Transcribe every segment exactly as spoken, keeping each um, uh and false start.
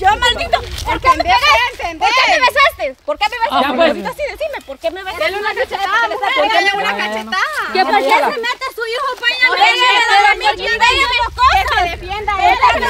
Yo, maldito. ¿Por qué me pegaste? ¿Por qué me besaste? ¿Por qué me besaste? Ya, pues. Así, decime, ¿por qué me besaste? Dale una cachetada, mujer, dale una cachetada. ¿Que por qué se mete su hijo para allá? Déjela a mí, déjame las cosas. Que se defienda ella.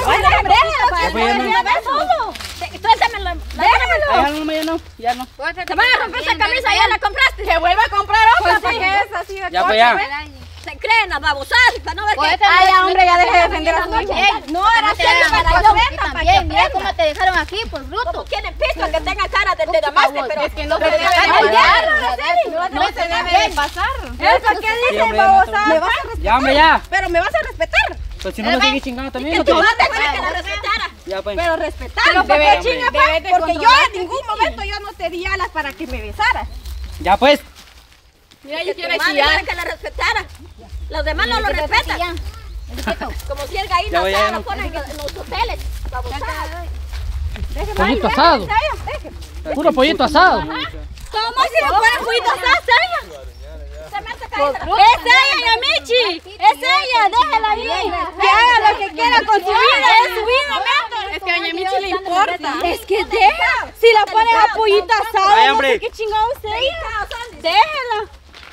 Déjala solo. Suéltamelo. Ya no, ya no, ya no. Te van a romper esa camisa, ya la compraste. Que vuelva a comprar otra, ¿para qué es así de Ya, pues ya. Se creen las babosadas para no ver que... Ay, ya, hombre, ya deje de defender a su hijo. No, era serio para Para yo. yo también, mira cómo te dejaron aquí, pues bruto. Como quieren pisto que tenga cara de te damaste, pero... Es que no se pero- debe Ay, de ya, No se debe de pasar. ¿Eso qué Sí, dice, hombre, ya no babosa? te- ¿Me vas a respetar? Ya, hombre, ya. Pero me vas a respetar. Pues si no me sigues chingando también. Que no tu te- madre fuera que la respetara. Ya, pues. Pero respetar. Pero ¿Por debe- qué chinga, debe pues? de Porque yo controlarte, en ningún momento yo no te di alas para que me besaras. Ya, pues. Mira, Que yo tu quiero madre chillar. fuera que la respetara. Los demás no lo respetan. Como si el Ya gallina voy, asada ya lo no. ponen en en los hoteles. Babosadas. Déjeme Pollito ahí, asado. déjeme, déjeme. Puro pollito asado. ¿Cómo si no fuera pollito asado, ella? Se me hace caer. Es ella, Yamichi. Es ella, déjala ahí. Que haga lo que quiera con su vida, es su vida, ¿me? Es que a doña Michi le importa. Es que deja. Si la ponen a pollito asado, Vaya, no hombre. sé qué chingados es. Déjela.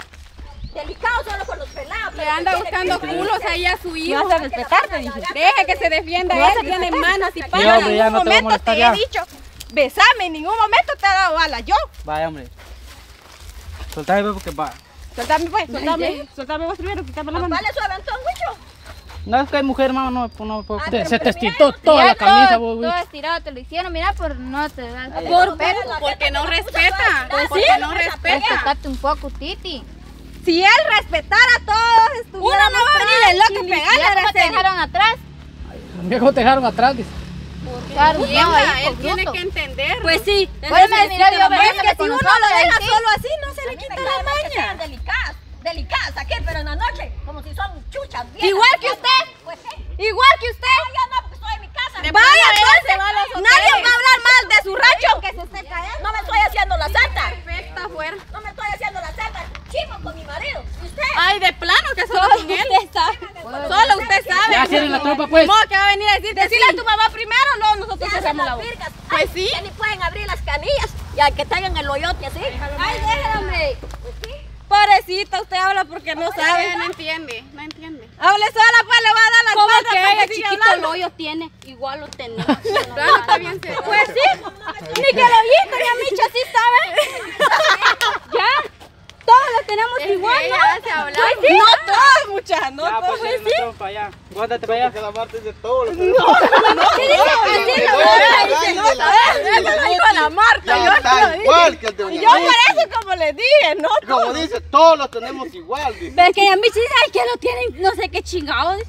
Delicado solo con los pelados. Le anda buscando culos ahí a su Y hijo. vas a respetarte, dije. Deje que se defienda Me vas a él, tiene respetar. manos y Sí, patas. hombre, ya no te voy a molestar te ya. he dicho, besame, en ningún momento te he dado alas, yo. Vaya, hombre. Soltame, pues, porque va. Suéltame pues, suéltame, suéltame vos primero, quítame la mano. Vale su aventón, mucho. No, es que hay mujer, mamá, no, no, no puedo. Se, se te estiró toda la camisa, vos, güey. Todo estirado te lo hicieron, mira, por no te das. Por Porque no respeta. Pues Porque sí. no respeta. Respetarte un poco, Titi. Si él respetara a todos, estuviera uno no va a venir de loco Mira pegarle cómo a te dejaron atrás. Viejo, te dejaron atrás, dice. Claro, no, Mierda, ahí, él pues, tiene bruto. que entender. Pues sí. Bueno, me mira, yo Es besándome que si con uno nosotros, lo deja ahí sí. solo así, no se le quita la maña. Delicadas, delicadas aquí, pero en la noche, como si son chuchas. Igual que usted. Pues sí. Igual que usted. Yo no, porque estoy en mi casa. De Vaya, plano, él entonces, se va a los nadie hoteles. va a hablar mal de su rancho. Que se esté cayendo. No me estoy haciendo la santa. Perfecta afuera. No me estoy haciendo la santa. Chivo con mi marido. ¿Y usted? Ay, de plano que solo con él. sabe. Solo usted sabe. Ya cierren la tropa, pues. No, que va a venir a decir, decirle a tu mamá primero, no, nosotros Se hacen hacemos la las voz. virgas. Pues Ay, sí. que ni pueden abrir las canillas. Y que tengan el hoyote así. Ay, déjala, hombre. Pues sí. Pobrecita, usted habla porque no sabe. No entiende, no entiende. Hable sola, pues le va a dar la ¿Cómo espalda que para ella que siga chiquito el hablando. hoyo tiene? Igual lo tenemos. Claro, está bien serio. Pues sí. Ni que el hoyito, ni a Micha así sabe. Ya. Todos lo tenemos Es que igual, ella ¿no? hace hablar. Pues sí. No todos, muchachas, no Ya, pues, todos. cierren la tropa, ya. Guárdate para allá. Que la Marta es de todo lo que ¿Qué dice? Así la verdad dice. no, Eso lo dijo la Marta, yo ya no está lo dije. igual que el de Y Doña yo por Michi. eso como le dije, no Como dice, todos los tenemos igual, dice. Pero es que a Micha dice, ay, que lo tienen, no sé qué chingados.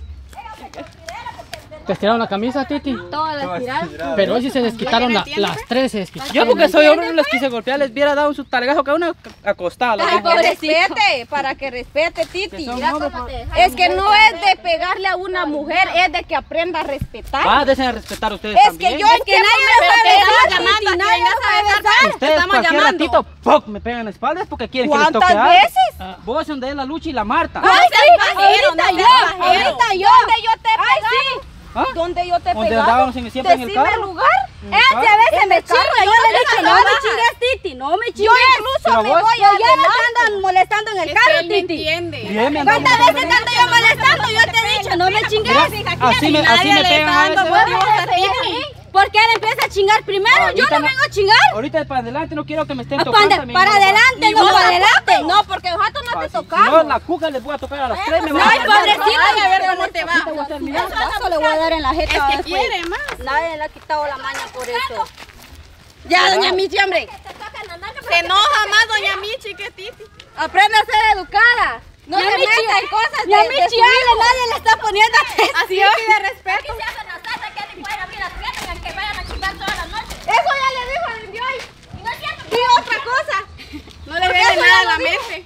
¿Te estiraron la camisa, Titi? Todas las tiradas. Pero hoy sí se desquitaron la- entiendes? las tres, se desquitaron. Yo porque soy hombre no les quise golpear, les hubiera dado su talgazo cada uno acostado. la Para verdad. que respete, para que respete, Titi. Que son Mira hombres, cómo te pues. dejaron. Es que no es de pegarle a una mujer, es de que aprenda a respetar. Va, desen a respetar ustedes Es también. que yo es que nadie me va a Te estamos besar, llamando, Titi, que nadie vengas me va a a besar. besar. Ustedes estamos cualquier llamando. ratito, ¡poc! Me pegan en la espalda, es porque quieren que les toque ¿Cuántas algo. veces? Ah, vos son de la Lucha y la Marta. Ay, seas sí, pajero, ahorita no yo, seas pajero. ahorita yo. ¿Dónde yo te he pegado? ¿Ah? ¿Dónde yo te he ¿Dónde pegado? andábamos en- siempre en el Decime carro? lugar. ¿En el Ese carro? a veces En me el carro, chinga, yo yo le le dije, dejo no me baja. chingues, Titi, no me chingues. Yo incluso Pero me vos- voy allá, no te andan molestando en el Es carro, que él no Titi. entiende. Bien, me ¿Cuántas andamos veces te ando yo molestando? Yo te he dicho, no me chingues. Mira, así me, así nadie me le pegan está a dando veces. motivos a Titi. ¿Por qué él empieza a chingar primero? Yo Ahorita no no- vengo a chingar. Ahorita para adelante no quiero que me estén Ah, tocando. Para, también, para no, adelante, Ni no vos para tampoco. adelante. No, porque nosotros no te Si no, tocamos. la cuca les voy a tocar a las tres, me van Ay, a pobrecito. Ay, a ver cómo te va. Eso le voy a dar en la jeta. Es que después. quiere más. Nadie le ha quitado la maña por eso. Ya, doña Michi, hombre. Se enoja más doña Michi que Titi. Aprende a ser educada. No Ya, se Michi, meta en cosas de, ya, de Michi, su vida, nadie le está poniendo atención. Así pide respeto. Eso ya le dijo el indio ahí. Y no es cierto. Digo otra cosa. No le viene nada a la mente.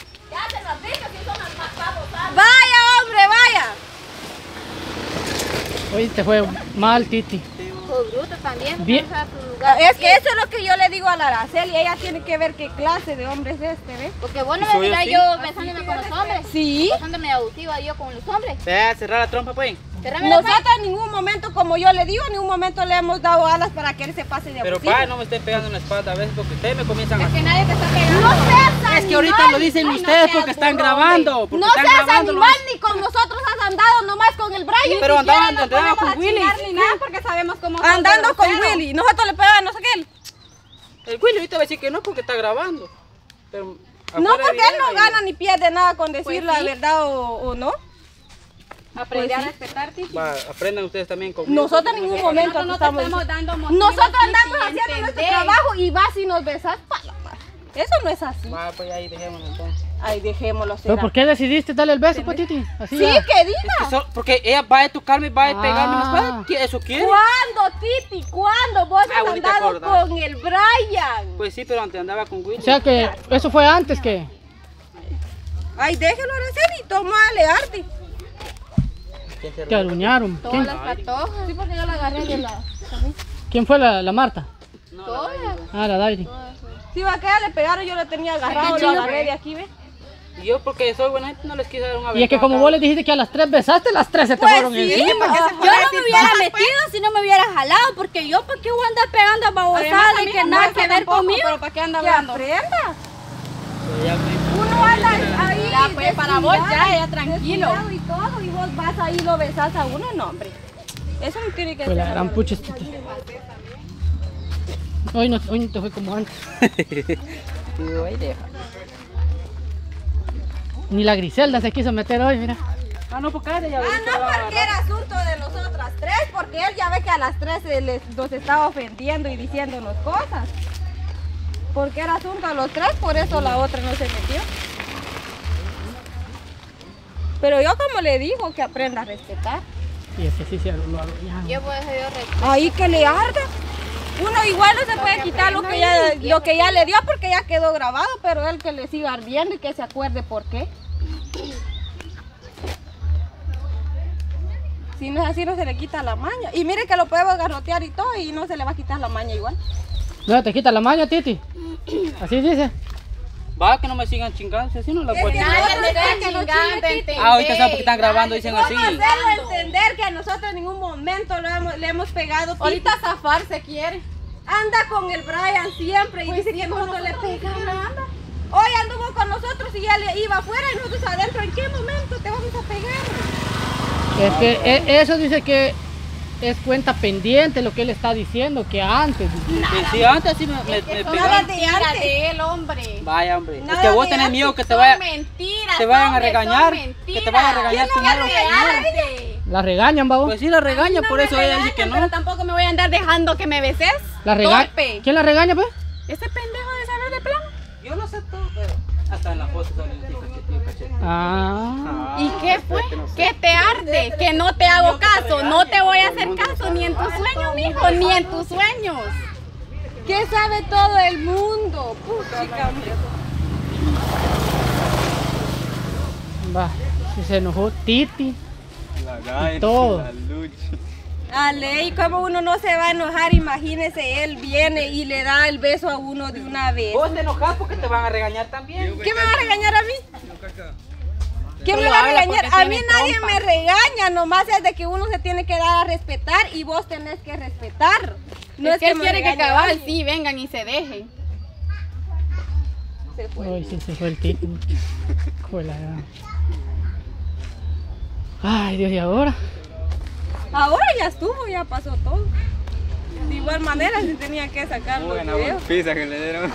Vaya, hombre, vaya. Hoy te fue mal, Titi. Pues bruto, también. Bien. O sea, tu lugar. Es que eso es lo que yo le digo a la Araceli, ella tiene que ver qué clase de hombre es este, ¿ves? Porque vos no ¿Y soy me dirás así? yo besándome con los hombres. Sí. Besándome abusiva yo con los hombres. Ve, cerrar la trompa, pues. Cerrame la Nosotros en ningún momento, como yo le digo, en ningún momento le hemos dado alas para que él se pase de Pero abusivo. pa, no me estén pegando en la espalda a veces porque ustedes me comienzan a... Es que nadie te está pegando. No seas Es que ahorita animal. lo dicen Ay, no ustedes seas porque están burro, grabando. hombre. Porque No están seas grabando, animal, lo- ni con nosotros has andado nomás con el Brian. Pero Ni andaban- siquiera nos andaba ponemos con a Willy. chingar ni nada. porque sabemos cómo son Andando de con grosero. Willy. Nosotros le pegamos a aquel. El Willy ahorita va a decir que no porque está grabando. Pero No, afuera porque de él no video, gana ni pierde nada con decir Pues la sí. verdad o, o no. Aprende Pues a respetar, Titi. Va, aprendan ustedes también conmigo. Nosotros en ningún momento Nosotros no te estamos estamos dando motivos, Nosotros Titi, andamos haciendo nuestro ¿entendés? trabajo y vas y nos besas. Pa la madre. Eso no es así. Va, pues ahí dejémoslo entonces. Ay, dejémoslo ser. ¿Pero por qué decidiste darle el beso, pues, Titi? Así Sí, ya. que Es diga. que so- porque ella va a tocarme, va a pegarme en la Ah. espalda. ¿Qué- ¿Eso quiere? ¿Cuándo, Titi? ¿Cuándo? Vos Ah, has bonita andado acordada. con el Brian. Pues sí, pero antes andaba con Willy. O sea que eso fue antes que... Ay, déjelo hacer y tomale arte. ¿Quién se Te aruñaron. Todas ¿Quién, las patojas. Sí, porque yo la agarré de la... ¿Quién fue la, la Marta? Todas. Ah, la Dairi. Sí, va a quedar, le pegaron, yo lo tenía agarrado, Ay, lo yo, agarré ve. de aquí, ¿ves? Y yo porque soy buena gente no les quise dar un Y es que como vos le dijiste que a las tres besaste, las tres se te Pues fueron sí, encima. porque se Yo no me hubiera metido si no me hubiera jalado, porque yo, ¿por qué voy a andar pegando a Además, babosadas a de mí que no nada me que gusta ver tampoco, conmigo? pero ¿para qué anda hablando? Que aprenda. Uno anda ahí Ya, pues, para vos, ya, descuidado, ya, tranquilo. descuidado y todo, y vos vas ahí y lo besas a uno, no, hombre. Eso no tiene que Fue ser. la gran pucha esta. Hoy no, hoy no te fue como antes. Digo, ahí deja. Ni la Griselda se quiso meter hoy, mira. Ah, no, pues cállate ya. Ah, no, porque era asunto de nosotras tres, porque él ya ve que a las tres se les, nos estaba ofendiendo y diciéndonos cosas. Porque era asunto a los tres, por eso la otra no se metió. Pero yo como le digo que aprenda a respetar. Y ese sí se lo aruñaron. Yo por eso yo respeto. Ahí que le arda. Uno igual no se puede quitar lo que ya, lo que ya le dio porque ya quedó grabado, pero él que le siga ardiendo y que se acuerde por qué. Si no es así no se le quita la maña. Y mire que lo podemos garrotear y todo y no se le va a quitar la maña igual. No, te quita la maña, Titi. Así dice. Va, que no me sigan chingando, si así no la voy a que chingar. Nadie no, te está que no chingando, chingue, entendés. Ah, ahorita saben porque están grabando, dicen así. Vamos a hacerlo entender que a nosotros en ningún momento lo hemos- le hemos pegado. Ahorita zafar se quiere. Anda con el Brian siempre y dice que nosotros le pegamos. Hoy anduvo con nosotros y ya le iba afuera y nosotros adentro. ¿En qué momento te vamos a pegar? Es que e- eso dice que es cuenta pendiente lo que él está diciendo, que antes. Sí, sí, antes sí me, me, me Nada pegaban. de Mira antes. de él, hombre. Vaya, hombre. Es Nada que vos de tenés antes, miedo que te Son vaya, mentiras. te vayan a hombre, son regañar. Que mentiras. te vayan a regañar ¿Quién lo va a primero. Regañarte. La regañan, babo. Pues sí, la regaña, No por me eso ella dice regañan, que Pero no. tampoco me voy a andar dejando que me beses. La regaña. Torpe. ¿Quién la regaña, pues? Ese pendejo de salud de plano. Yo lo sé todo, pero hasta en la foto sale el cachete, cachete. Ah. ¿Y qué fue? ¿Qué te arde? Que no te hago caso. No te voy a hacer caso ni en tus sueños, mijo, ni en tus sueños. ¿Qué sabe todo el mundo? Puchica, hombre. Va. Si se enojó Titi. La gana, todo. la lucha. Ale, y como uno no se va a enojar, imagínese, él viene y le da el beso a uno de una vez. Vos te enojas porque te van a regañar también. ¿Quién me va a regañar a mí? ¿Quién me Solo va a habla regañar? porque A mí tiene nadie trompa. me regaña, nomás es de que uno se tiene que dar a respetar y vos tenés que respetar. No es que él me quiere que regañe cabal alguien. sí vengan y se dejen. Se fue. Hoy sí se fue el Titi. Fue la gran. Ay, Dios, ¿y ahora? Ahora ya estuvo, ya pasó todo. De igual manera se tenía que sacar los Buena videos. golpiza que le dieron.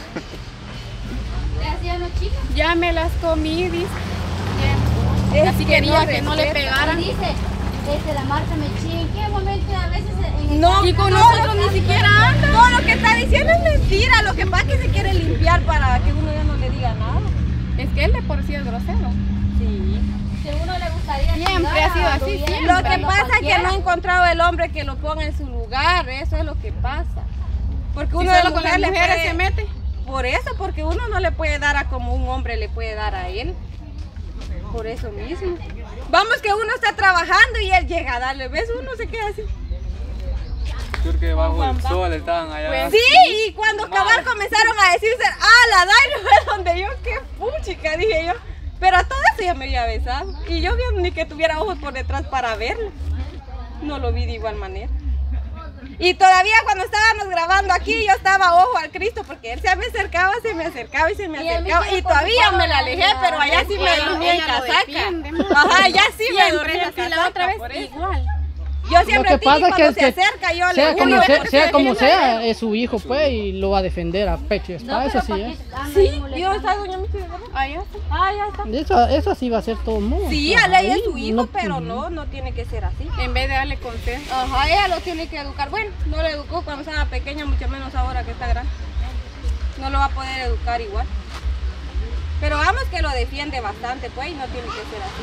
Ya me las comí, dice. Es Así que quería no que no le respeta. pegaran. Dice, este, la Marta me chinga. ¿En qué momento a veces en el No, Y con no, nosotros no, ni siquiera anda. Todo lo que está diciendo es mentira. Lo que pasa es que se quiere limpiar para que uno ya no le diga nada. Es que él de por sí es grosero. Sí. que uno le gustaría Siempre ha sido así, siempre. Lo que no pasa es que cualquiera. no ha encontrado el hombre que lo ponga en su lugar. Eso es lo que pasa. Porque Si uno de solo con las mujer le mujeres puede- se mete. Por eso, porque uno no le puede dar a como un hombre le puede dar a él. Por eso mismo. Vamos que uno está trabajando y él llega a darle besos, uno se queda así. Creo que bajo el sol estaban allá. Sí, y cuando cabal comenzaron a decirse, ah, la Dairo fue donde yo, qué puchica, dije yo. Pero a todo eso ya me había besado. Y yo vi ni que tuviera ojos por detrás para verlo. No lo vi de igual manera. Y todavía cuando estábamos grabando aquí, yo estaba ojo al Cristo, porque él se me acercaba, se me acercaba y se me acercaba. Y todavía me la alejé, pero allá sí me dormí en casaca. Ajá, allá sí me dormí en casaca. La otra vez por eso. igual. Yo siempre Lo que pasa Titi, es que, cuando es se que acerca, yo sea le como huyo, sea, porque sea como él- sea, es su hijo pues y lo va a defender a pecho y espada, eso sí ¿eh? Sí, yo está doña Michi, ¿verdad? Ah, ya está. Ah, ya está. Eso, eso sí va a ser todo el mundo. Sí, Ajá, a ley es ahí su hijo, no- pero no, no tiene que ser así. En vez de darle consejo. Ajá, ella lo tiene que educar. Bueno, no lo educó cuando estaba pequeña, mucho menos ahora que está grande. No lo va a poder educar igual. Pero vamos que lo defiende bastante, pues, y no tiene que ser así.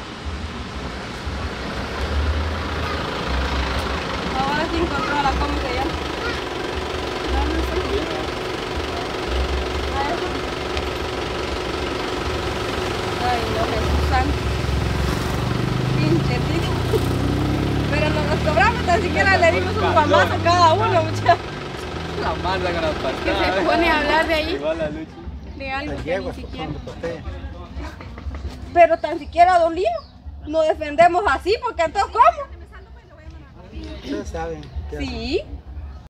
Ahora sí controla cómo se llama. Ay, no, Jesús santo. Pinche Titi. Pero no nos cobramos, tan siquiera le dimos un guamazo a cada uno, muchachos. La manda con las Que se pasadas. pone a hablar de ahí, Igual la lucha. de algo que ni siquiera. Pero tan siquiera Don Lino, no defendemos así, porque entonces ¿cómo? Ustedes saben. que Sí.